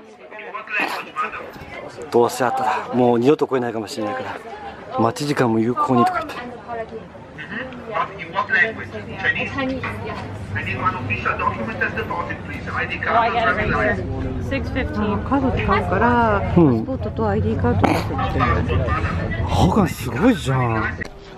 どうせあったらもう二度と来れないかもしれないから待ち時間も有効にとか言って。 カード使うから、パスポートと ID カード出せって言ってるんだよ。 ハガンすごいじゃん。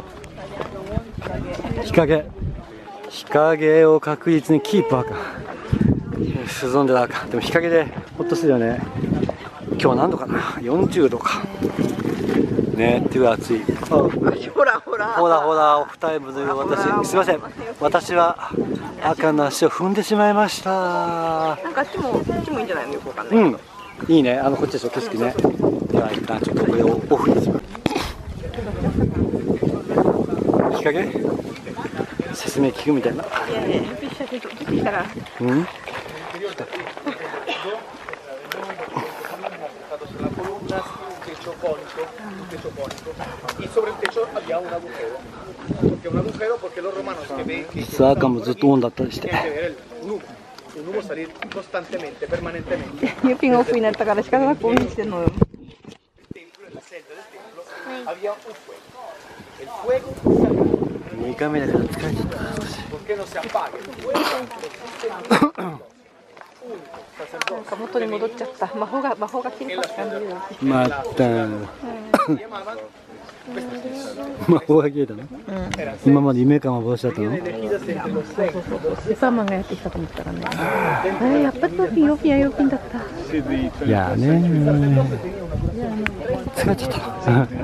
日陰を確実にキープあかん。涼んでるあかん。でも日陰でほっとするよね。今日何度かな、40度かねっていう暑い。 ほらオフタイムのよ。私すいません、私は赤の足を踏んでしまいました。 なんかあっちもいいんじゃないの、よくわかんないけど。 いいね、こっちでしょ、景色ね。では一旦ちょっとこれをオフにします。日陰説明聞くみたいな。実は赤もずっとオンだったりして。 ユーピンがオフになったから仕方なくオンにしてんのよ。 2回目だから疲れちゃった。 なんか元に戻っちゃった。魔法が切れたって感じで。 また魔法が切れたの？今まで夢か幻だったの？ スーパーマンがやってきたと思ったらね。やっぱりヨーピンだった。 いやね、疲れちゃった。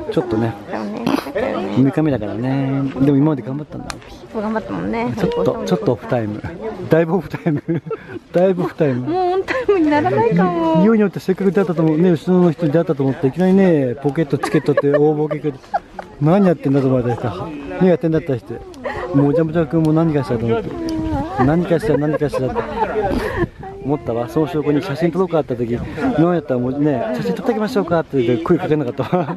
ちょっとね。2回目だからね。でも今まで頑張ったんだ。 頑張ったもんね。 ちょっとオフタイム。だいぶオフタイム。 もうオンタイムにならないかも。 いよいよってせっかく出会ったと思うね、後ろの人に出会ったと思っていきなりね、ポケットチケットって応募結果何やってんだと思われた人、何やってんだった人、もうジャンプジャン君も何かしたと思って、何かしたって思ったわ。その証拠に写真撮ろうかって時、今やったらもうね、写真撮ってきましょうかって言って声かけなかったわ。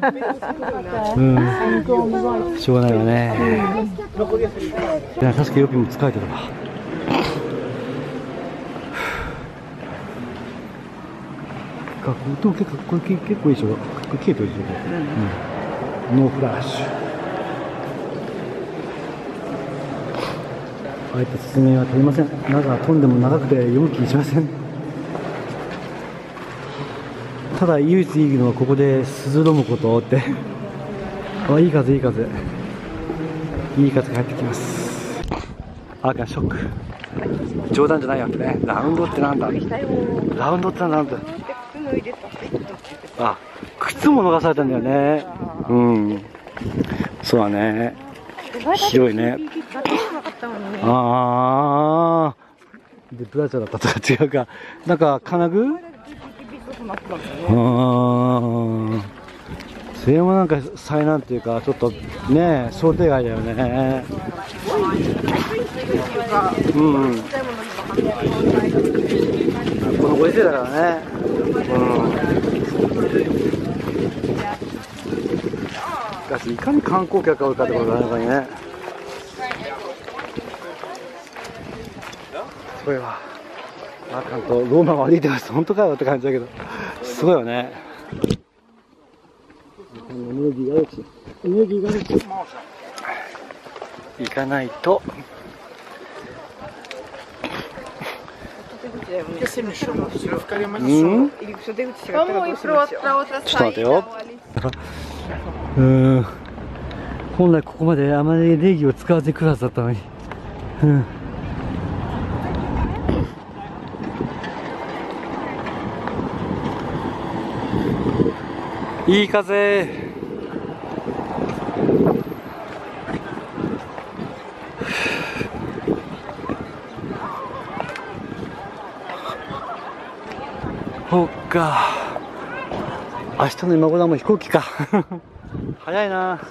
しょうがないわね。いや、確かヨピも疲れてるわ。音結構いいでしょ。消えてるでしょ。ノーフラッシュ。ああいった説明は取りません。飛んでも長くて読む気にしません。ただ唯一いいのはここで涼むことって。いい風が入ってきます。ショック。冗談じゃないわけね。ラウンドってなんだ。靴も逃されたんだよね。そうだね。広いね。でブラジャーだったとか違うか。なんか金具？それもなんか災難っていうかちょっとね、想定外だよね。このご時世だからね。しかしいかに観光客が多いかってことだね、ね。すごいわ。関東ローマを歩いてます。本当かよって感じだけど、すごいよね。エネルギーがあるし、行かないと。ちょっと待てよ。本来ここまであまり礼儀を使わずに来るはずだったのに。いい風。そっか。明日の今頃はもう飛行機か。早いな。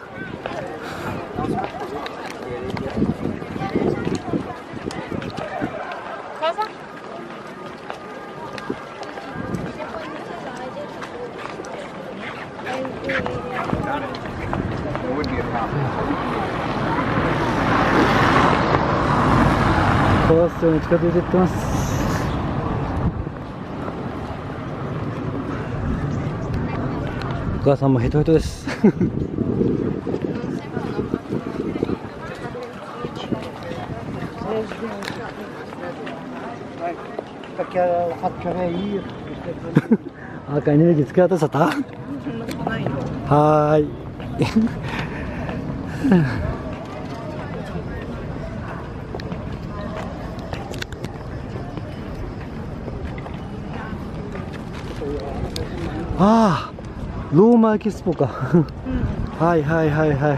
コロッセオに近づいていってます。 お母さんもヘトヘトです。赤いエネルギー使い渡さった。はーい。ああ、ローマエキスポか。はいはいはいはい。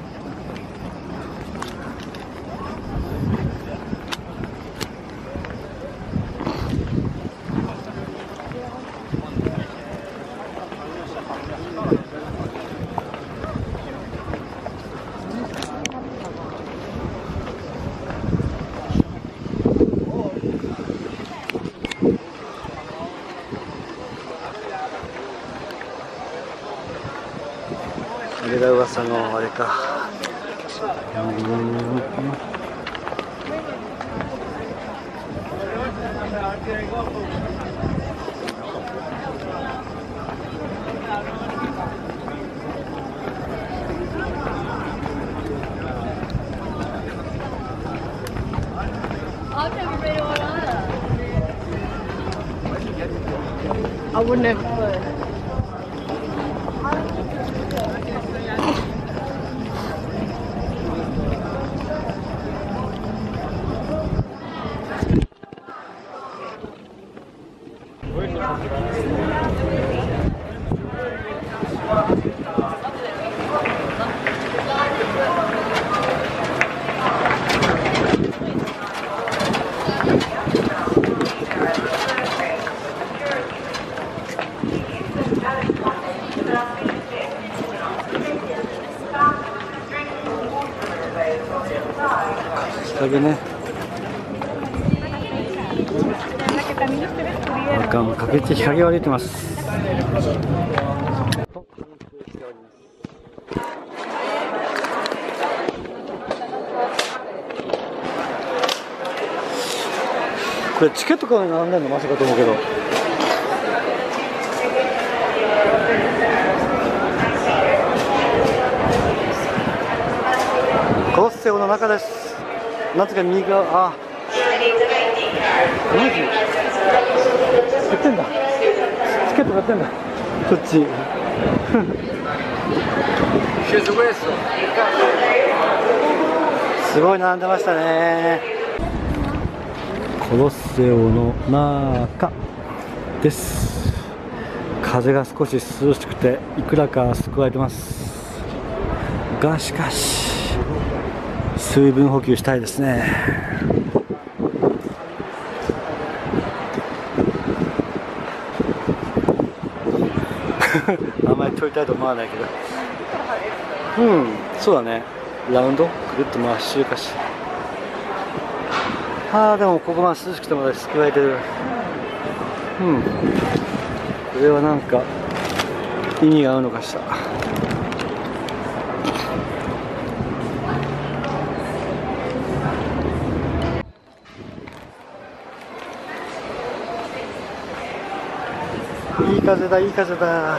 あれが噂のあれか。 I would never. 日陰ね。かけて日陰を歩いてます。これチケット買うのに並んでんのまさかと思うけど。コロッセオの中です。なぜか右側、あ、マジ売ってんだ。チケット買ってんだ。こっち。すごい並んでましたね。コロッセオの中です。風が少し涼しくていくらか救われてます。がしかし水分補給したいですね。あんまり撮りたいと思わないけど、そうだね。ラウンドくるっと回しかし、でもここまで涼しくてまだ救われてる。これはなんか意味があるのかしら。いい風だ、いい風だ。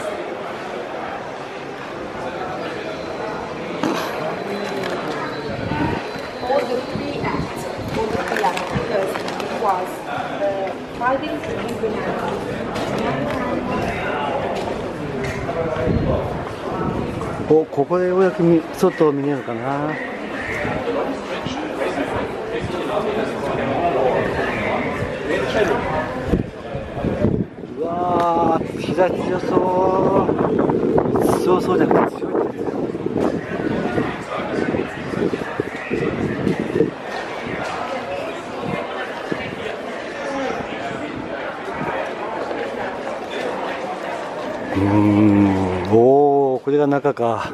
お、ここでようやく外を見れるのかな。うわー、日差し強そう。強そうじゃなくて強い。おお、これが中か。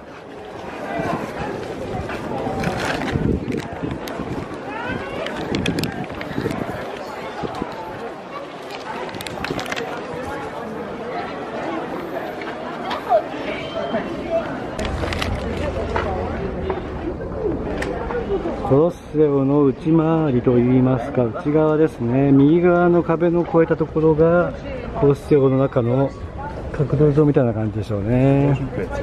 コロッセオの内回りといいますか、内側ですね。右側の壁の越えたところがコロッセオの中の角道場みたいな感じでしょうね。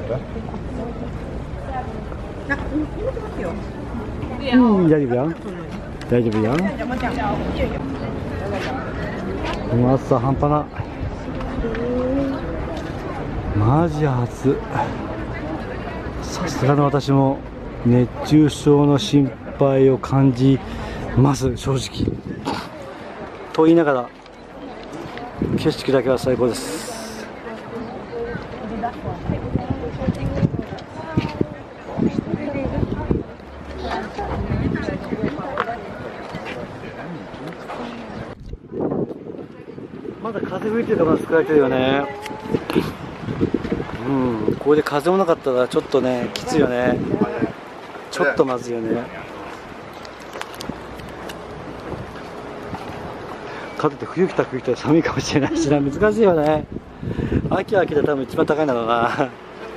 うん、大丈夫やん。大丈夫やん。この暑さ半端ない。マジ暑い。さすがの私も熱中症の心配を感じます正直。と言いながら景色だけは最高です。まだ風吹いてるところが使えてるよね。うん、これで風もなかったらちょっとねきついよね。ちょっとまずいよね。風って冬来たら寒いかもしれないしな、難しいよね。秋は秋で多分一番高いんだろうな。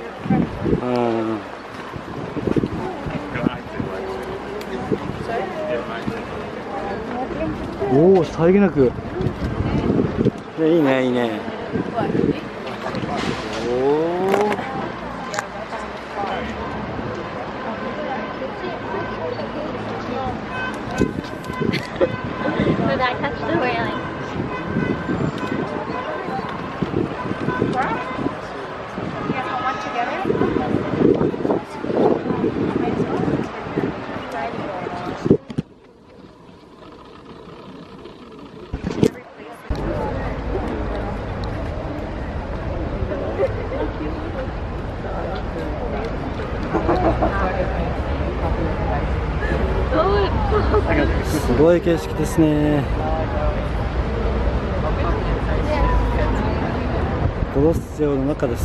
おお、さりげなく、ね、いいねいいね。おお、 Did I touch the railing? Oh, すごい景色ですね。コロッセオの中です。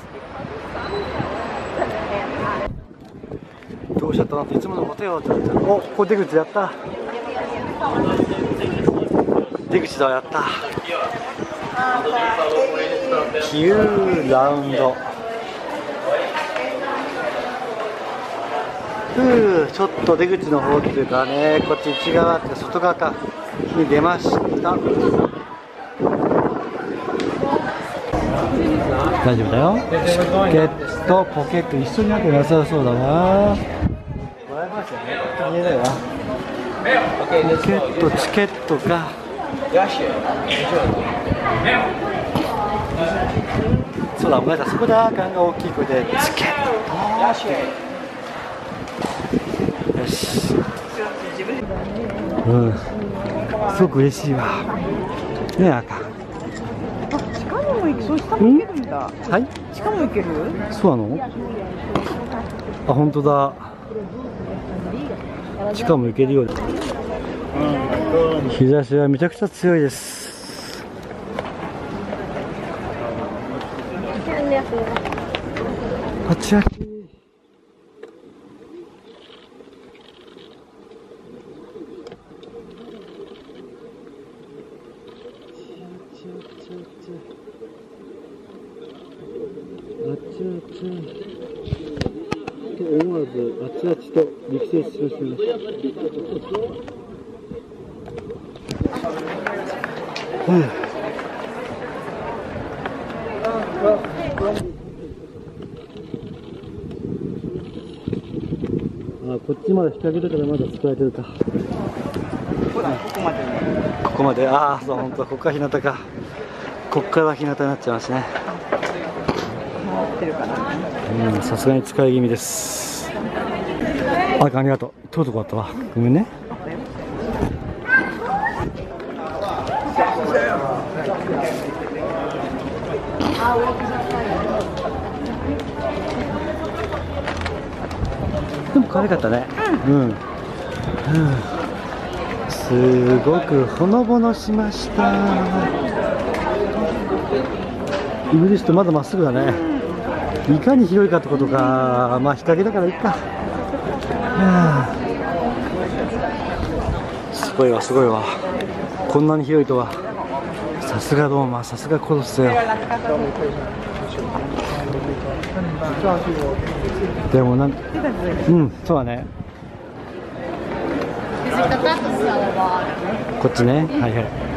どうしちゃったのっていつものことよって言って、お、ここ出口やった。出口だ、やった。9ラウンド。ちょっと出口の方っていうかね、こっち内側って外側かに出ました。大丈夫だよ。チケットポケット一緒にあってなさそうだな。見えないわ。ポケットチケットか。そうだ、ごめんなさい、そこでアーカンが大きい声でチケット。よし。うん。すごく嬉しいわ。ねえ、アーカン。 あ、地下にも行く、そう下も行けるんだ。 はい。 地下も行ける？ そうなの？あ、本当だ。地下も行けるようです。日差しはめちゃくちゃ強いです。あちあち。思わずあちあちと力説しました。あ、こっちまで日陰だからまだ使えてるか。ここまで、ああ、そう、本当、ここから日向か。ここから日向になっちゃいますね。うん、さすがに使い気味です。ありがとう。取るとこあったわ。ごめんね。でも可愛かったね。うん。すごくほのぼのしました。イギリスとまだまっすぐだね。いかに広いかってことか。まあ日陰だからいいか。すごいわ、すごいわ。こんなに広いとは。さすがローマ、さすがコロッセオ。でもうん、そうだね。こっちね、はいはい。